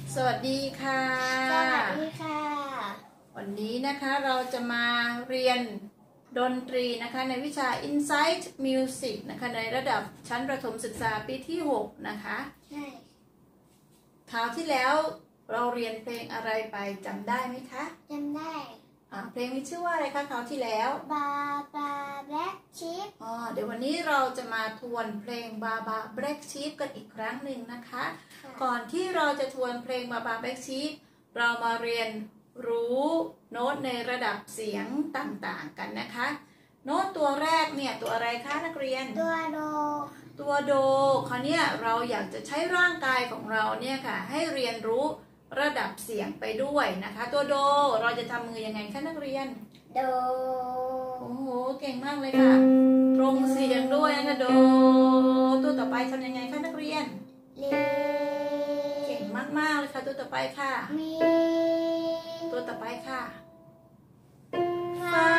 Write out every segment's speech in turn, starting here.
สวัสดีค่ะสวัสดีค่ะวันนี้นะคะเราจะมาเรียนดนตรีนะคะในวิชา Insight Music นะคะในระดับชั้นประถมศึกษาปีที่6นะคะใช่คราวที่แล้วเราเรียนเพลงอะไรไปจำได้ไหมคะจำได้เพลงมีชื่อว่าอะไรคะคราวที่แล้วบาบาแบล็กชีฟเดี๋ยววันนี้เราจะมาทวนเพลงบาบาแบล็กชีฟกันอีกครั้งหนึ่งนะคะก่อนที่เราจะทวนเพลงบาบาแบล็กชีฟเรามาเรียนรู้โน้ตในระดับเสียงต่างๆกันนะคะโน้ตตัวแรกเนี่ยตัวอะไรคะนักเรียนตัวโดคราวนี้เราอยากจะใช้ร่างกายของเราเนี่ยค่ะให้เรียนรู้ระดับเสียงไปด้วยนะคะตัวโดเราจะทำมือยังไงคะนักเรียนโดโอ้โหเก่งมากเลยค่ะตรงเสียงด้วยนะคะโดตัวต่อไปทำยังไงคะนักเรียนเลเก่งมากๆเลยค่ะตัวต่อไปค่ะมีตัวต่อไปค่ะฟา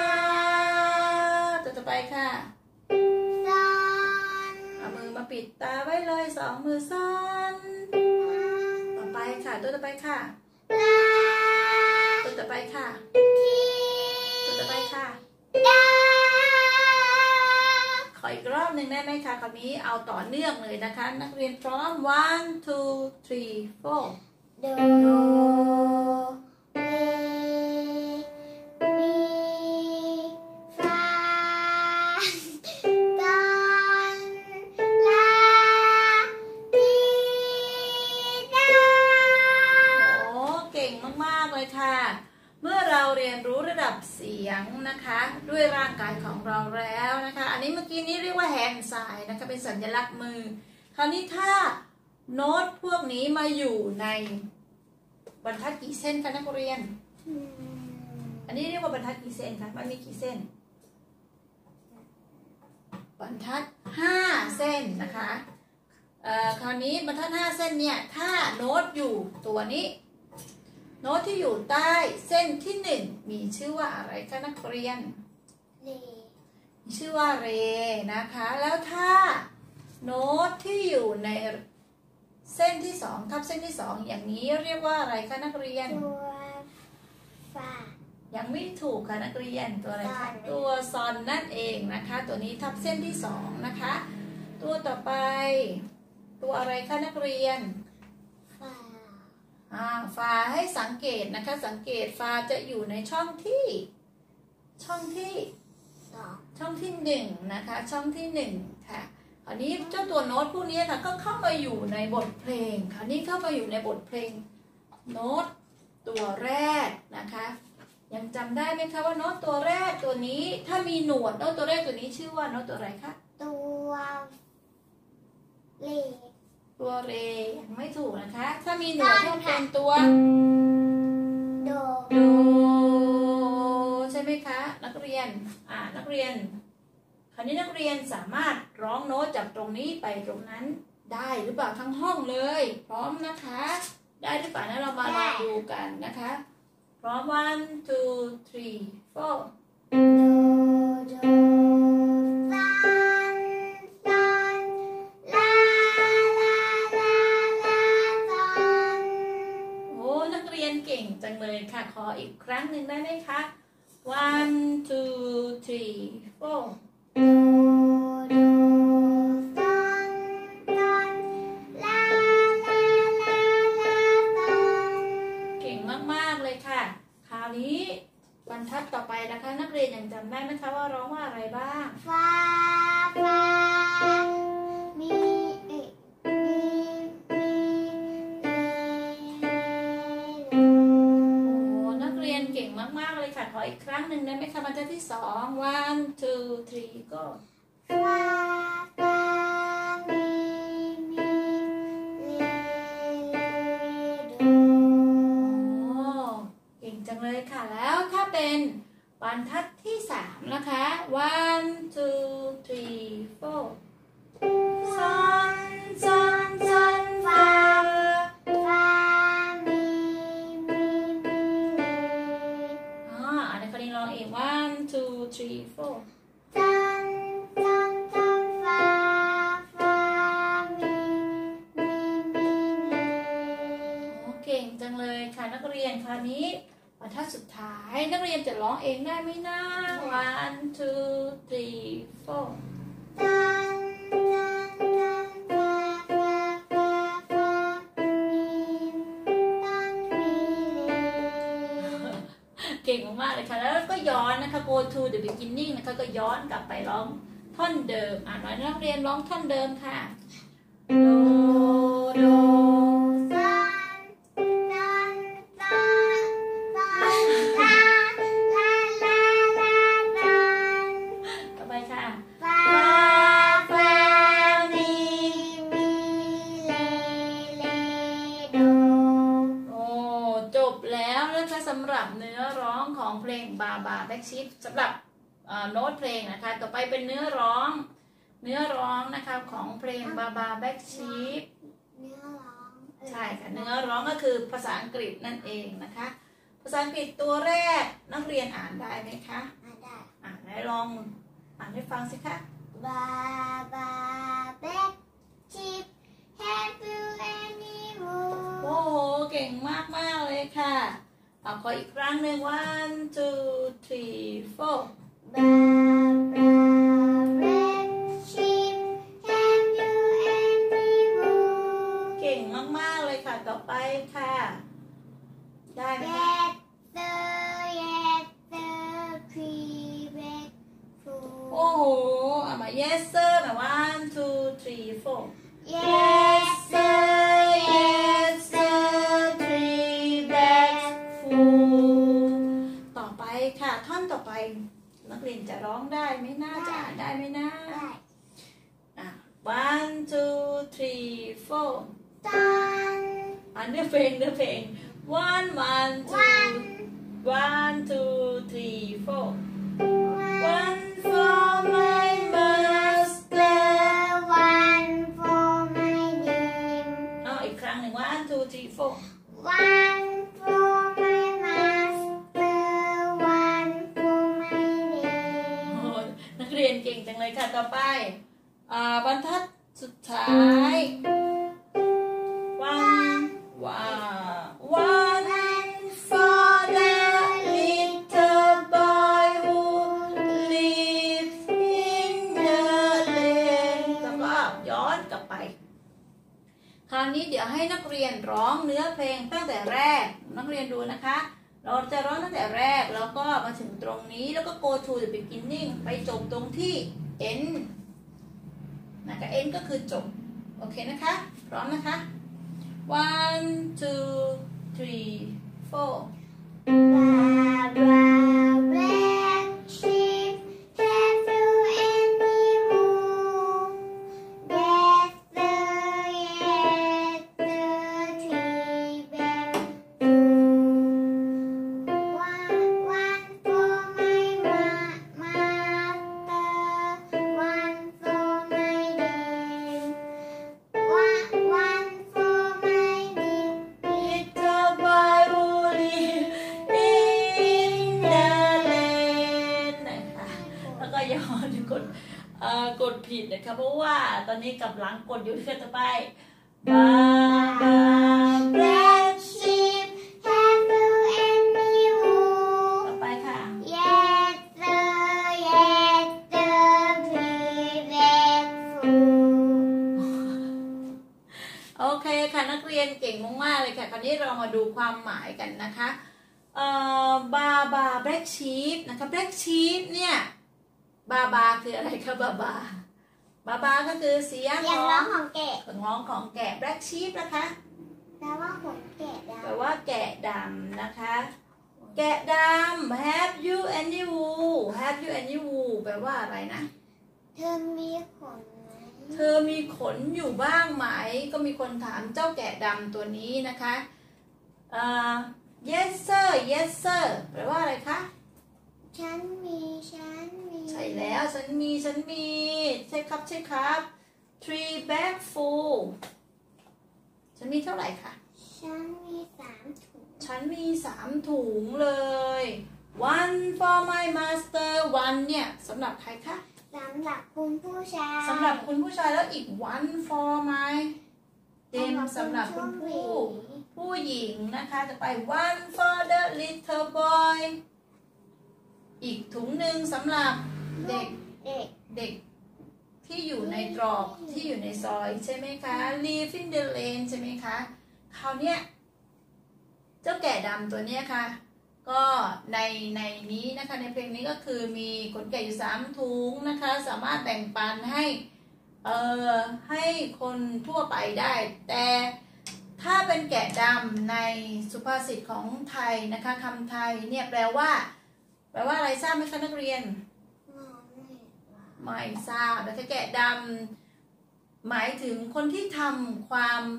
ตัวต่อไปค่ะซอนเอามือมาปิดตาไว้เลยสองมือซ้อนต่อไปค่ะตัวต่อไปค่ะลาตัวต่อไปค่ะตัวต่อไปค่ะดาขออีกรอบหนึ่งได้ไหมคะคราวนี้เอาต่อเนื่องเลยนะคะนักเรียนพร้อม one two three four โดเลมีฟาตอนลาดีดาโอ้เก่งมากๆเลยค่ะเมื่อเราเรียนรู้ระดับเสียงนะคะด้วยร่างกายของเราแล้วนะคะอันนี้เมื่อกี้นี้เรียกว่าแฮนด์ไซน์นะคะเป็นสัญลักษณ์มือคราวนี้ถ้าโน้ตพวกนี้มาอยู่ในบรรทัดกี่เส้นคะนักเรียนอันนี้เรียกว่าบรรทัดกี่เส้นคะมันมีกี่เส้นบรรทัด5เส้นนะคะคราวนี้บรรทัด5เส้นเนี่ยถ้าโน้ตอยู่ตัวนี้โน้ตที่อยู่ใต้เส้นที่1มีชื่อว่าอะไรคะนักเรียนเลมีชื่อว่าเรนะคะแล้วถ้าโน้ตที่อยู่ในเส้นที่2ทับเส้นที่2อย่างนี้เรียกว่าอะไรคะนักเรียนตัวฟายังไม่ถูกค่ะนักเรียนตัวอะไรคะตัวซอนนั่นเองนะคะตัวนี้ทับเส้นที่2นะคะตัวต่อไปตัวอะไรคะนักเรียนฟาให้สังเกตนะคะสังเกตฟาจะอยู่ในช่องที่1นะคะช่องที่1ค่ะคราวนี้เจ้าตัวโน้ตพวกนี้ค่ะก็เข้ามาอยู่ในบทเพลงคราวนี้เข้ามาอยู่ในบทเพลงโน้ตตัวแรกนะคะยังจำได้ไหมคะว่าโน้ตตัวแรกตัวนี้ถ้ามีหนวดโน้ตตัวแรกตัวนี้ชื่อว่าโน้ตตัวอะไรคะตัวเลตัวเรยังไม่ถูกนะคะถ้ามีหนวดต้องเป็นตัวโดใช่ไหมคะนักเรียนนักเรียนคราวนี้นักเรียนสามารถร้องโน้ตจากตรงนี้ไปตรงนั้นได้หรือเปล่าทั้งห้องเลยพร้อมนะคะได้หรือเปล่านะเรามาลองดูกันนะคะพร้อม one two three four โดซอนลาลาซอนโอ้นักเรียนเก่งจังเลยค่ะขออีกครั้งหนึ่งได้ไหมคะ one two three four โดซอนลาลาซอนเก่งมากๆเลยค่ะคราวนี้บรรทัดต่อไปนะคะนักเรียนยังจำได้ไหมคะว่าร้องว่าอะไรบ้างฟามีนักเรียนเก่งมากๆเลยค่ะขออีกครั้งหนึ่งได้ไหมคะบรรทัดที่2 one two three go ฟามีเลโดเก่งจังเลยค่ะแล้วถ้าเป็นบรรทัดที่3นะคะ one two three four ซอนซอนซอนฟามีเลอันนี้คนนี้ร้องเอง one two three four ซอนฟาเก่งจังเลยค่ะนักเรียนคราวนี้บรรทัดสุดท้ายนักเรียนจะร้องเองได้ไหมนะ one two three four เก่งมากๆเลยค่ะแล้วก็ย้อนนะคะ go to the beginning นะคะก็ย้อนกลับไปร้องท่อนเดิมหน่อยนักเรียนร้องท่อนเดิมค่ะโดโดต่อไปค่ะโอ้จบแล้วนะคะสำหรับเนื้อร้องของเพลงบาบาแบ็กชีฟสำหรับโน้ตเพลงนะคะต่อไปเป็นเนื้อร้องนะคะของเพลงบาบาแบ็กชีฟใช่ค่ะเนื้อร้องก็คือภาษาอังกฤษนั่นเองนะคะภาษาอังกฤษตัวแรกนักเรียนอ่านได้ไหมคะอ่านได้ลองอ่านให้ฟังสิคะบาบาแบ็กชีฟ Have you any more โอ้โหเก่งมากเลยค่ะขออีกครั้งหนึ่ง one two three four บาบาแบ็กชีฟ Have you any more เก่งมากเลยค่ะต่อไปค่ะได้ไหมคะ Yes sir prevent โอ้โหเอามา yes sir มา one two three four Yes yes sir three bags full ต่อไปค่ะท่อนต่อไปนักเรียนจะร้องได้ไหมน่าจะอ่านได้ไหมนะone two three four เนื้อเพลงone two three four one for my master One for my name อีกครั้งหนึ่ง one two three four One for my master One for my name นักเรียนเก่งจังเลยค่ะต่อไปบรรทัดสุดท้าย one for the little boy who lives in the lane แล้วก็ย้อนกลับไปคราวนี้เดี๋ยวให้นักเรียนร้องเนื้อเพลงตั้งแต่แรกนักเรียนดูนะคะเราจะร้องตั้งแต่แรกแล้วก็มาถึงตรงนี้แล้วก็ go to the beginning ไปจบตรงที่ end นะคะ end ก็คือจบโอเคนะคะพร้อมนะคะ one two three four Barbara Black Sheep Have you any more Yes sir Yes sir three bags One for my master One for my name One for my name little boy who lives in the lane นะคะแล้วก็ย้อนกดผิดนะคะเพราะว่าตอนนี้กำลังกดอยู่ที่ต่อไป Baba Black Sheep Have you any wool ต่อไปค่ะ Yes sir Yes sir three bags full โอเคค่ะนักเรียนเก่งมากๆเลยค่ะคราวนี้เรามาดูความหมายกันนะคะบาบาแบล็กชีฟนะคะแบล็กชีฟเนี่ยบาบาคืออะไรคะบาบาก็คือเสียงอย่างร้องของแกะร้องของแกะแบล็กชีฟนะคะแปลว่าขนแกะดแปลว่าแกะดำนะคะแกะดำ have you any wool have you any wool แปลว่าอะไรนะำเธอมีขนไหมเธอมีขนอยู่บ้างไหมก็มีคนถามเจ้าแกะดำตัวนี้นะคะyes sir yes sir แปลว่าอะไรคะฉันมีใช่แล้วฉันมีใช่ครับ three bag full ฉันมีเท่าไหร่คะฉันมี3 ถุงฉันมี3 ถุงเลย one for my master one เนี่ยสำหรับใครคะสำหรับคุณผู้ชายสำหรับคุณผู้ชายแล้วอีก one for my เต็มสำหรับคุณผู้หญิงนะคะจะไป one for the little boy อีกถุงหนึ่งสำหรับเด็กเด็กที่อยู่ในตรอกที่อยู่ในซอยใช่ไหมคะ live in the lane ใช่ไหมคะคราวเนี้ยเจ้าแกะดำตัวเนี้ยค่ะก็ในนี้นะคะในเพลงนี้ก็คือมีขนแกะอยู่3ถุงนะคะสามารถแบ่งปันให้คนทั่วไปได้แต่ถ้าเป็นแกะดำในสุภาษิตของไทยนะคะคำไทยเนี่ยแปลว่าอะไรทราบไหมคะนักเรียนไม่ทราบนะคะแกะดำหมายถึงคนที่ทำ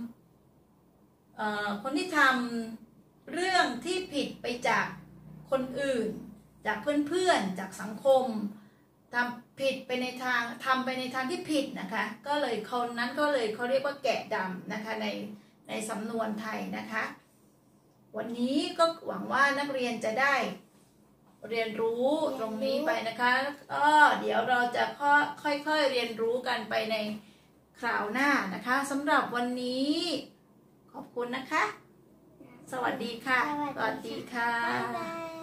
คนที่ทำเรื่องที่ผิดไปจากคนอื่นจากเพื่อนๆจากสังคมทำผิดไปในทางที่ผิดนะคะก็เลยคนนั้นก็เลยเขาเรียกว่าแกะดำนะคะในสำนวนไทยนะคะวันนี้ก็หวังว่านักเรียนจะได้เรียนรู้ตรงนี้ไปนะคะก็เดี๋ยวเราจะค่อยๆเรียนรู้กันไปในคราวหน้านะคะสำหรับวันนี้ขอบคุณนะคะสวัสดีค่ะสวัสดีค่ะ บ๊ายบาย